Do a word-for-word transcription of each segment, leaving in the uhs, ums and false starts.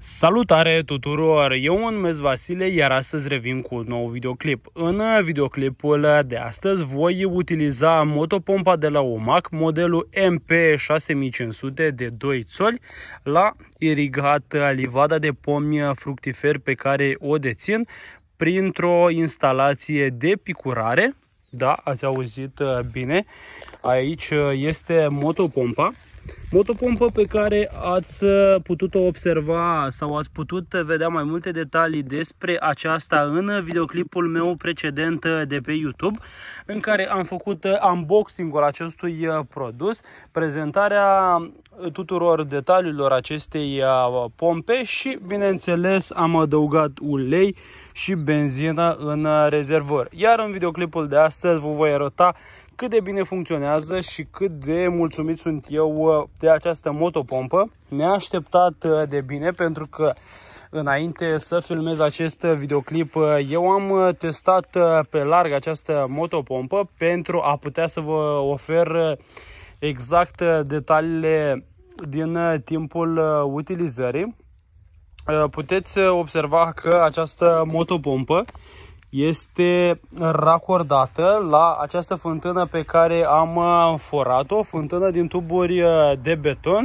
Salutare tuturor! Eu mă numesc Vasile, iar astăzi revin cu un nou videoclip. În videoclipul de astăzi voi utiliza motopompa de la Omac, modelul M P șase mii cinci sute de doi țoli, la irigat livada de pomi fructiferi pe care o dețin printr-o instalație de picurare. Da, ați auzit bine, aici este motopompa. Motopompă pe care ați putut observa sau ați putut vedea mai multe detalii despre aceasta în videoclipul meu precedent de pe YouTube, în care am făcut unboxing-ul acestui produs, prezentarea tuturor detaliilor acestei pompe și, bineînțeles, am adăugat ulei și benzină în rezervor. Iar în videoclipul de astăzi vă voi arăta cât de bine funcționează și cât de mulțumit sunt eu de această motopompă. Neașteptat de bine, pentru că înainte să filmez acest videoclip eu am testat pe larg această motopompă pentru a putea să vă ofer exact detaliile din timpul utilizării. Puteți observa că această motopompă este racordată la această fântână pe care am forat-o, fântână din tuburi de beton.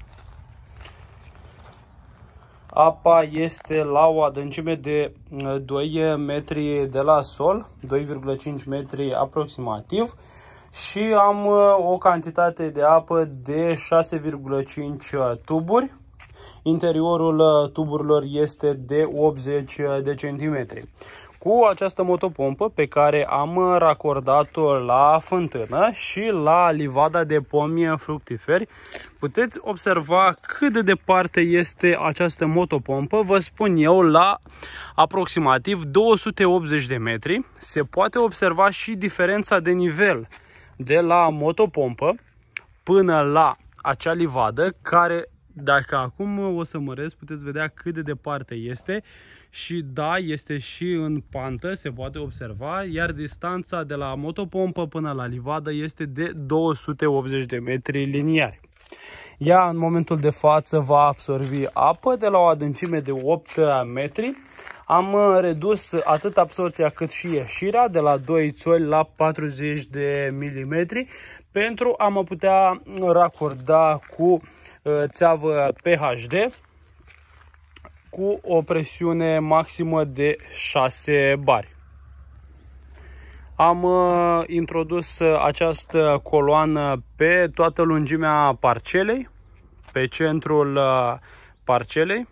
Apa este la o adâncime de doi metri de la sol, doi virgulă cinci metri aproximativ, și am o cantitate de apă de șase virgulă cinci tuburi. Interiorul tuburilor este de optzeci de centimetri. Cu această motopompă pe care am racordat-o la fântână și la livada de pomi fructiferi, puteți observa cât de departe este această motopompă. Vă spun eu, la aproximativ două sute optzeci de metri. Se poate observa și diferența de nivel de la motopompă până la acea livadă, care, dacă acum o să măresc, puteți vedea cât de departe este. Și da, este și în pantă, se poate observa, iar distanța de la motopompă până la livadă este de două sute optzeci de metri liniari. Ea în momentul de față va absorbi apă de la o adâncime de opt metri. Am redus atât absorția cât și ieșirea de la doi țoli la patruzeci de milimetri pentru a mă putea racorda cu țeavă P H D cu o presiune maximă de șase bari. Am uh, introdus această coloană pe toată lungimea parcelei, pe centrul uh, parcelei,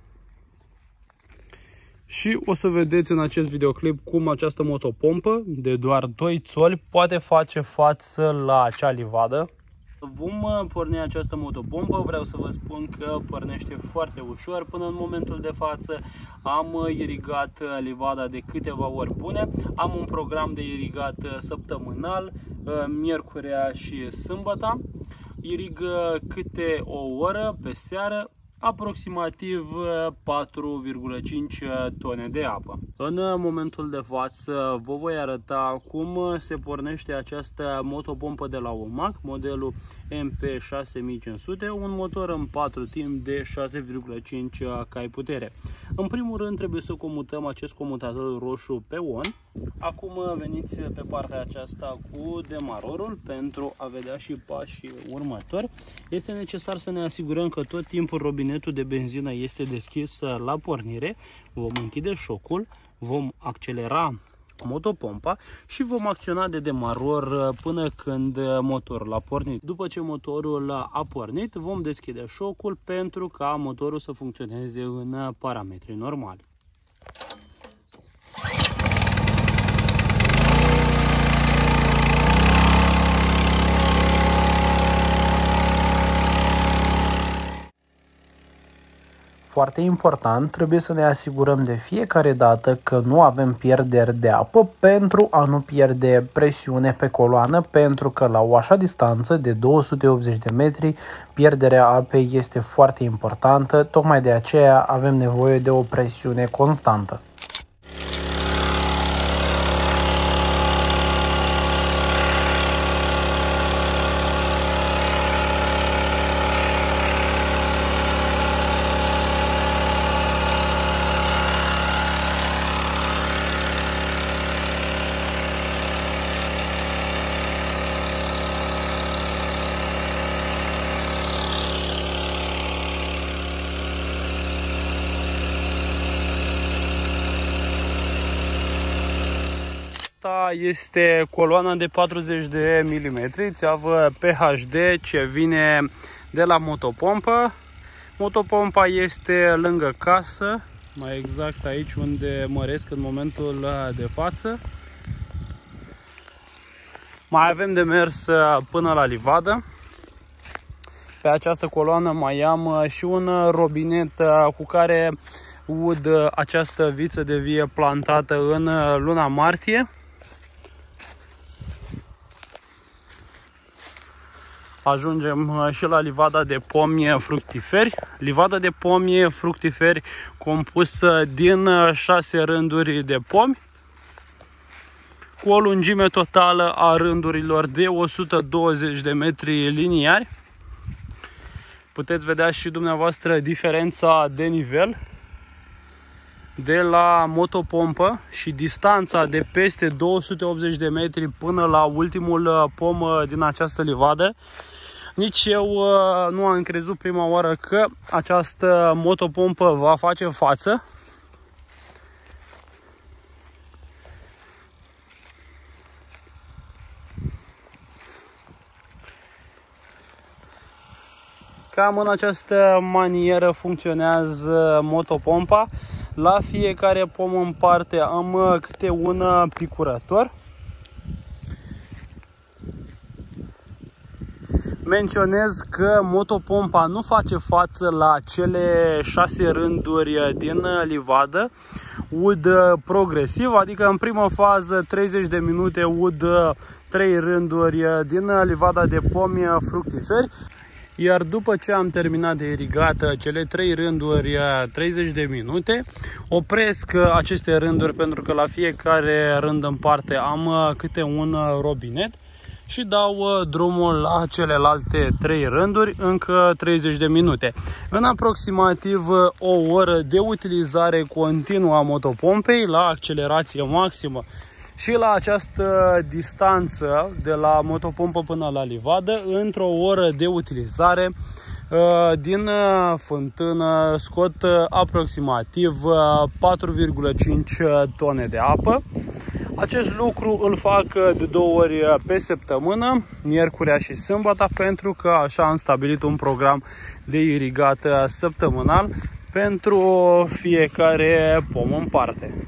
și o să vedeți în acest videoclip cum această motopompă de doar doi țoli poate face față la acea livadă. Vom porni această motopompă. Vreau să vă spun că pornește foarte ușor. Până în momentul de față am irigat livada de câteva ori bune. Am un program de irigat săptămânal, miercurea și sâmbăta. Irig câte o oră pe seară, aproximativ patru virgulă cinci tone de apă. În momentul de față vă voi arăta cum se pornește această motopompă de la Omac, modelul M P șase mii cinci sute, un motor în patru timp de șase virgulă cinci cai putere. În primul rând trebuie să comutăm acest comutator roșu pe on. Acum veniți pe partea aceasta cu demarorul pentru a vedea și pașii următori. Este necesar să ne asigurăm că tot timpul robinetul de benzină este deschis la pornire. Vom închide șocul, vom accelera motopompa și vom acționa de demaror până când motorul a pornit. După ce motorul a pornit, vom deschide șocul pentru ca motorul să funcționeze în parametri normali. Foarte important, trebuie să ne asigurăm de fiecare dată că nu avem pierderi de apă pentru a nu pierde presiune pe coloană, pentru că la o așa distanță de două sute optzeci de metri pierderea apei este foarte importantă, tocmai de aceea avem nevoie de o presiune constantă. Asta este coloana de patruzeci de milimetri, țeavă P H D, ce vine de la motopompă. Motopompa este lângă casă, mai exact aici unde măresc în momentul de față. Mai avem de mers până la livadă. Pe această coloană mai am și un robinet cu care ud această viță de vie plantată în luna martie. Ajungem și la livada de pomi fructiferi. Livada de pomi fructiferi compusă din șase rânduri de pomi, cu o lungime totală a rândurilor de o sută douăzeci de metri liniari. Puteți vedea și dumneavoastră diferența de nivel de la motopompă și distanța de peste două sute optzeci de metri până la ultimul pom din această livadă. Nici eu nu am crezut prima oară că această motopompă va face față. Cam în această manieră funcționează motopompa. La fiecare pom în parte am câte un picurător. Menționez că motopompa nu face față la cele șase rânduri din livadă. Ud progresiv, adică în prima fază treizeci de minute ud trei rânduri din livada de pomi fructiferi. Iar după ce am terminat de irigat cele trei rânduri treizeci de minute, opresc aceste rânduri pentru că la fiecare rând în parte am câte un robinet și dau drumul la celelalte trei rânduri încă treizeci de minute. În aproximativ o oră de utilizare continuă a motopompei la accelerație maximă și la această distanță de la motopompă până la livadă, într-o oră de utilizare, din fântână scot aproximativ patru virgulă cinci tone de apă. Acest lucru îl fac de două ori pe săptămână, miercurea și sâmbătă, pentru că așa am stabilit un program de irigat săptămânal pentru fiecare pom în parte.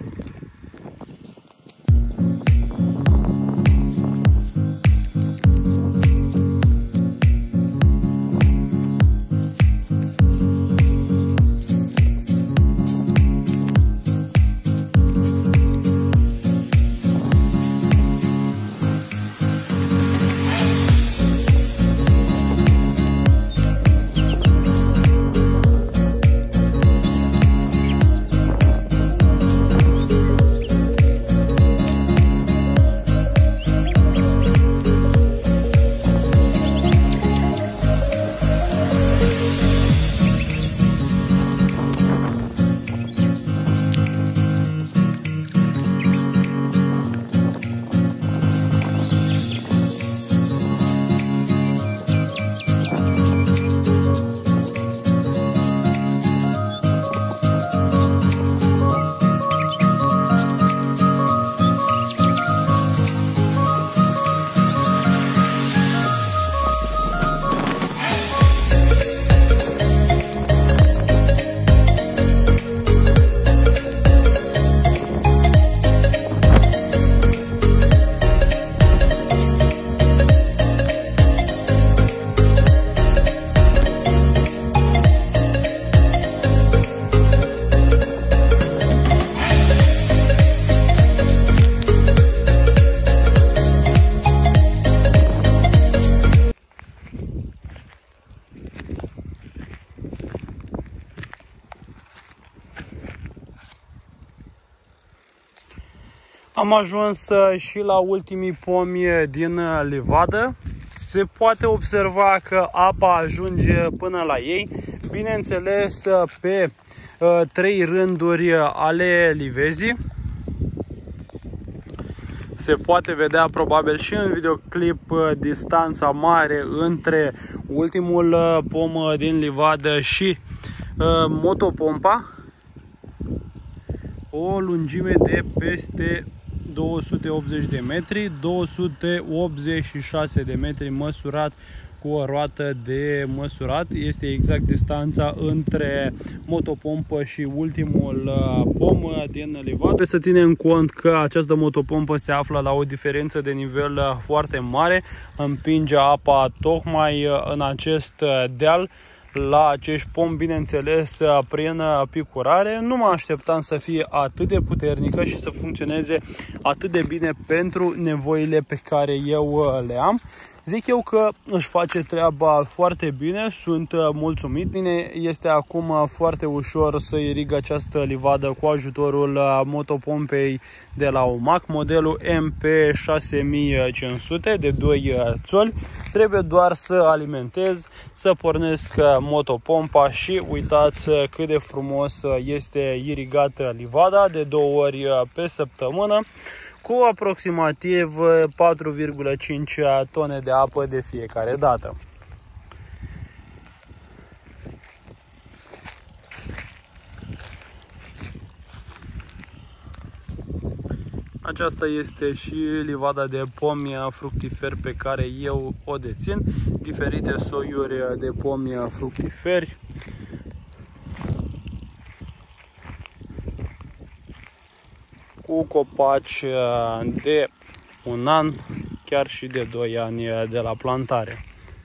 Am ajuns și la ultimii pomi din livadă. Se poate observa că apa ajunge până la ei, bineînțeles pe uh, trei rânduri ale livezii. Se poate vedea probabil și în videoclip distanța mare între ultimul pom din livadă și uh, motopompa. O lungime de peste două sute optzeci de metri, două sute optzeci și șase de metri măsurat cu o roată de măsurat. Este exact distanța între motopompă și ultimul pom din livadă. Trebuie să ținem cont că această motopompă se află la o diferență de nivel foarte mare, împinge apa tocmai în acest deal la acești pomi, bineînțeles, prin picurare. Nu mă așteptam să fie atât de puternică și să funcționeze atât de bine pentru nevoile pe care eu le am. Zic eu că își face treaba foarte bine, sunt mulțumit. Bine, este acum foarte ușor să irig această livadă cu ajutorul motopompei de la OMAC, modelul M P șase mii cinci sute de doi țoli. Trebuie doar să alimentez, să pornesc motopompa și uitați cât de frumos este irigată livada de două ori pe săptămână, cu aproximativ patru virgulă cinci tone de apă de fiecare dată. Aceasta este și livada de pomi fructiferi pe care eu o dețin, diferite soiuri de pomi fructiferi. Cu copaci de un an, chiar și de doi ani de la plantare.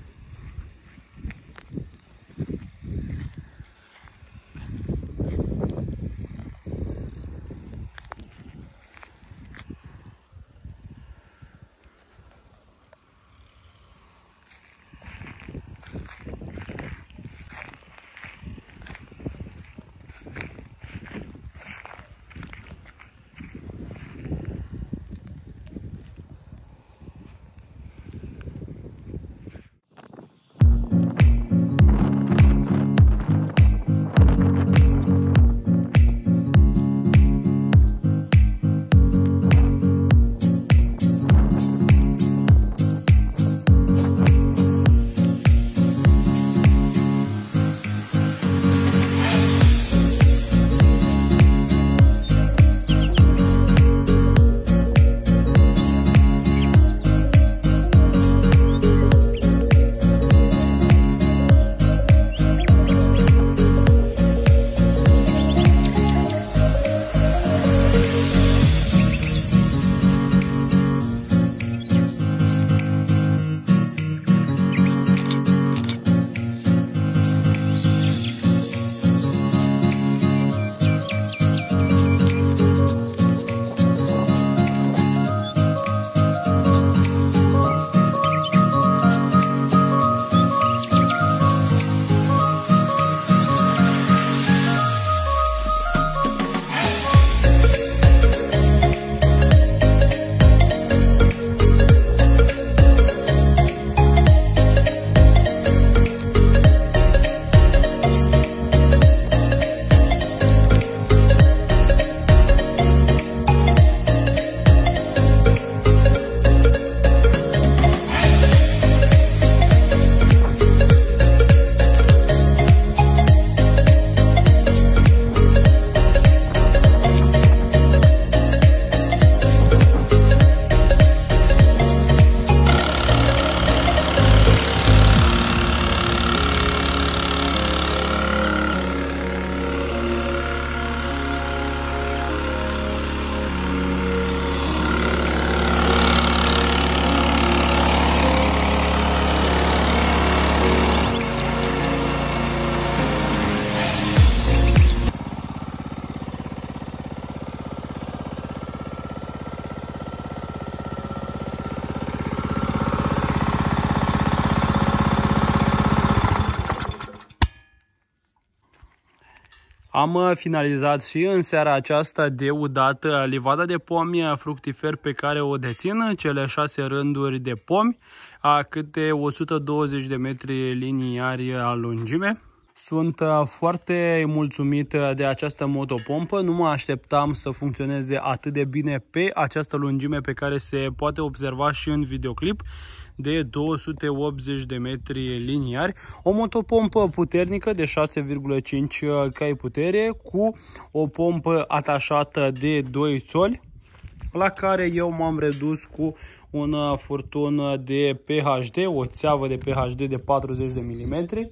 Am finalizat și în seara aceasta de udat livada de pomi fructiferi pe care o dețin, cele șase rânduri de pomi, a câte o sută douăzeci de metri liniari lungime. Sunt foarte mulțumit de această motopompă, nu mă așteptam să funcționeze atât de bine pe această lungime pe care se poate observa și în videoclip, de două sute optzeci de metri liniari, o motopompă puternică de șase virgulă cinci cai putere cu o pompă atașată de doi țoli. la care eu m-am redus cu un furtun de P H D, o țeavă de P H D de patruzeci de milimetri.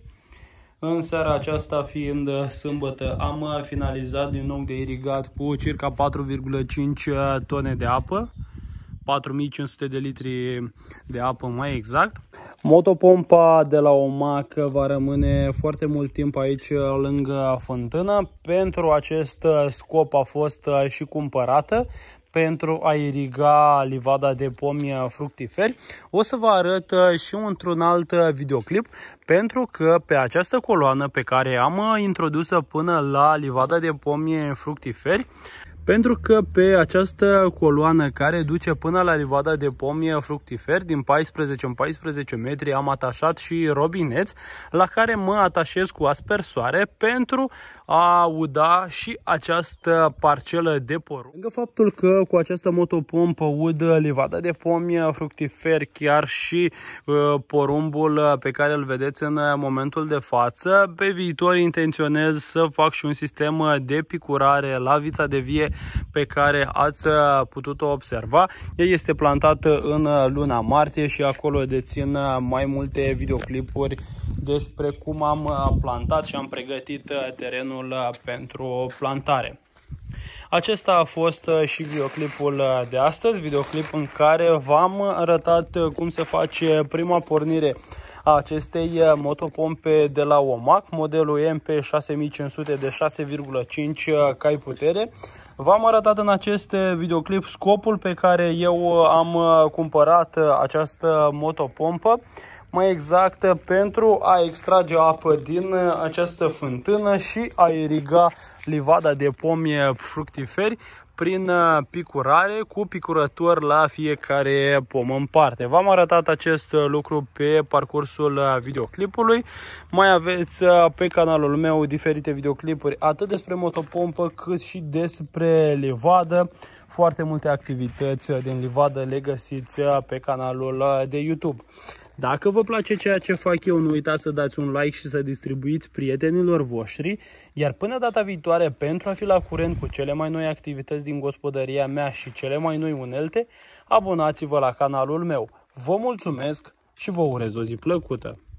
În seara aceasta, fiind sâmbătă, am finalizat din nou de irigat cu circa patru virgulă cinci tone de apă, patru mii cinci sute de litri de apă mai exact. Motopompa de la OMAC va rămâne foarte mult timp aici lângă fântână. Pentru acest scop a fost și cumpărată, pentru a iriga livada de pomi fructiferi. O să vă arăt și într-un alt videoclip, pentru că pe această coloană pe care am introdus-o până la livada de pomi fructiferi, pentru că pe această coloană care duce până la livada de pomi fructiferi, din paisprezece în paisprezece metri, am atașat și robineți la care mă atașez cu aspersoare pentru a uda și această parcelă de porumb. Lângă faptul că cu această motopompă ud livada de pomi fructiferi, chiar și uh, porumbul pe care îl vedeți în momentul de față, pe viitor intenționez să fac și un sistem de picurare la vița de vie pe care ați putut-o observa. Ea este plantată în luna martie și acolo dețin mai multe videoclipuri despre cum am plantat și am pregătit terenul pentru plantare. Acesta a fost și videoclipul de astăzi, videoclip în care v-am arătat cum se face prima pornire a acestei motopompe de la OMAC, modelul M P șase mii cinci sute de șase virgulă cinci cai putere. V-am arătat în acest videoclip scopul pe care eu am cumpărat această motopompă, mai exact pentru a extrage apă din această fântână și a iriga livada de pomi fructiferi prin picurare, cu picurător la fiecare pom în parte. V-am arătat acest lucru pe parcursul videoclipului. Mai aveți pe canalul meu diferite videoclipuri atât despre motopompă cât și despre livadă. Foarte multe activități din livadă le găsiți pe canalul de YouTube. Dacă vă place ceea ce fac eu, nu uitați să dați un like și să distribuiți prietenilor voștri. Iar până data viitoare, pentru a fi la curent cu cele mai noi activități din gospodăria mea și cele mai noi unelte, abonați-vă la canalul meu. Vă mulțumesc și vă urez o zi plăcută!